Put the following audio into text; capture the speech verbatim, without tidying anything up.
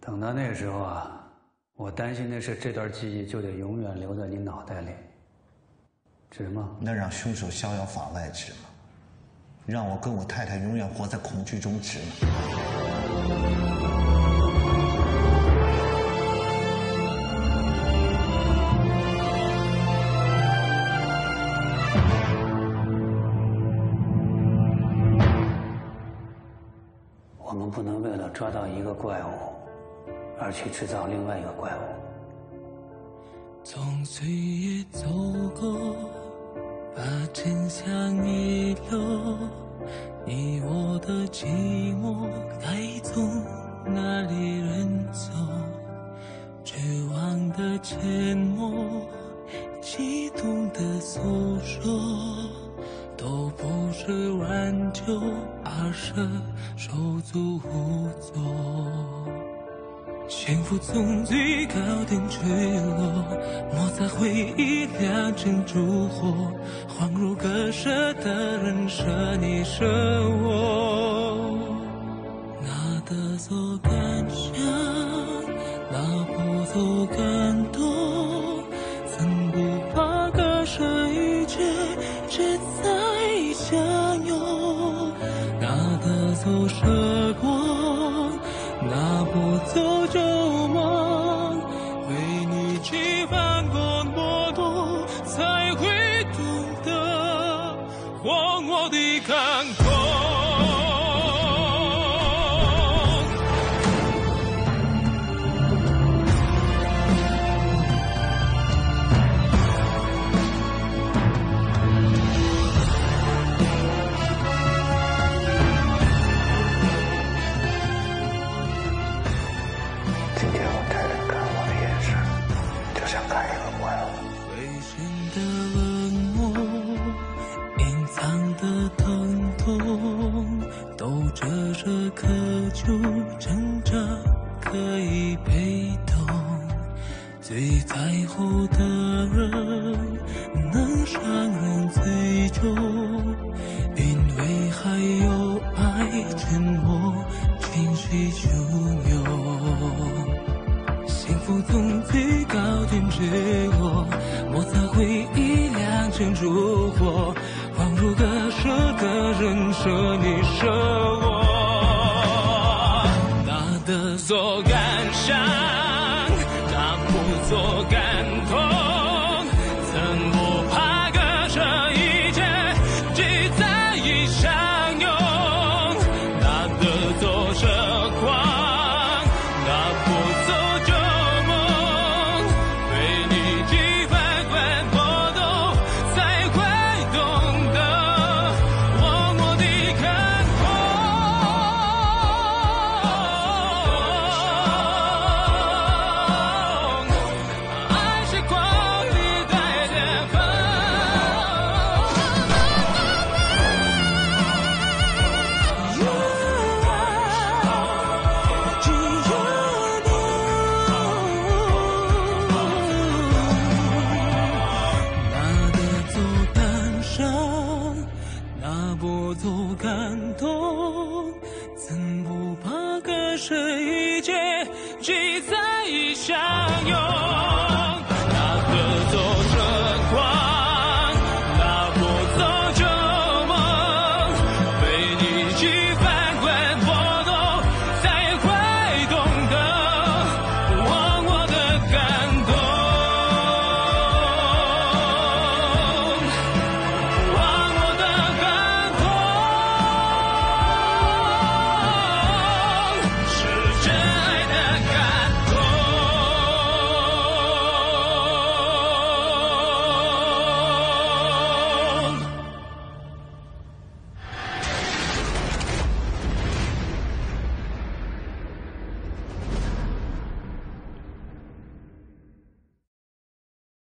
等到那个时候啊，我担心的是这段记忆就得永远留在你脑袋里，值吗？ 那让凶手逍遥法外值吗？让我跟我太太永远活在恐惧中值吗？ 我们不能为了抓到一个怪物，而去制造另外一个怪物。 从岁月走过，把真相遗留，你我的寂寞该从哪里人走？绝望的沉默，激动的诉说，都不是挽救，而是手足无措。幸福从最高点坠落，摩擦回忆酿成烛火，恍如割舍的人舍你舍我。拿得走感想，拿不走感动，曾不怕割舍一切，只在相拥。拿得走时光，拿不走旧梦，为你去翻过波动，才会懂得荒漠的感动。 今天我太太看我的眼神，就像看一个怪物。 危险的冷漠，隐藏的疼痛，都遮着渴求，挣扎可以被动。最在乎的人，能伤人最久，因为还有爱，沉默情绪汹涌。幸福从最高点坠落，摩擦回忆酿成烛火，恍如割舍的人舍你舍我。拿得做感伤，拿不做感动，曾不怕割舍一切，只在意相拥。拿得做时光，拿不走旧梦，为你去翻滚波动，才会懂得荒漠的看空。爱是光里带点风，只有你。拿得走感伤，拿不走感动，曾不怕割舍一切，只在意相拥。